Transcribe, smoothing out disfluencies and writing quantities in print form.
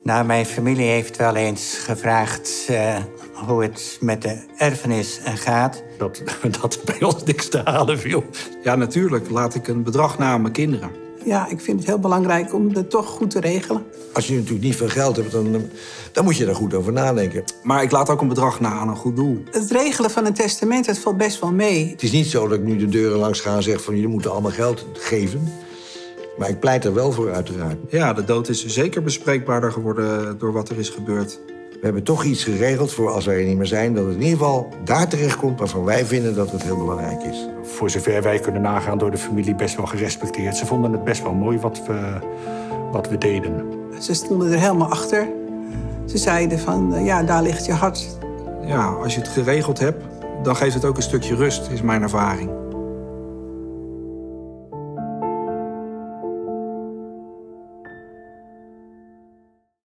Nou, mijn familie heeft wel eens gevraagd hoe het met de erfenis gaat. Dat er bij ons niks te halen viel. Ja, natuurlijk laat ik een bedrag na aan mijn kinderen. Ja, ik vind het heel belangrijk om het toch goed te regelen. Als je natuurlijk niet veel geld hebt, dan moet je daar goed over nadenken. Maar ik laat ook een bedrag na aan een goed doel. Het regelen van een testament, dat valt best wel mee. Het is niet zo dat ik nu de deuren langs ga en zeg van jullie moeten allemaal geld geven. Maar ik pleit er wel voor, uiteraard. Ja, de dood is zeker bespreekbaarder geworden door wat er is gebeurd. We hebben toch iets geregeld voor als wij er niet meer zijn, dat het in ieder geval daar terechtkomt waarvan wij vinden dat het heel belangrijk is. Voor zover wij kunnen nagaan door de familie best wel gerespecteerd. Ze vonden het best wel mooi wat we deden. Ze stonden er helemaal achter. Ze zeiden van, ja, daar ligt je hart. Ja, als je het geregeld hebt, dan geeft het ook een stukje rust, is mijn ervaring.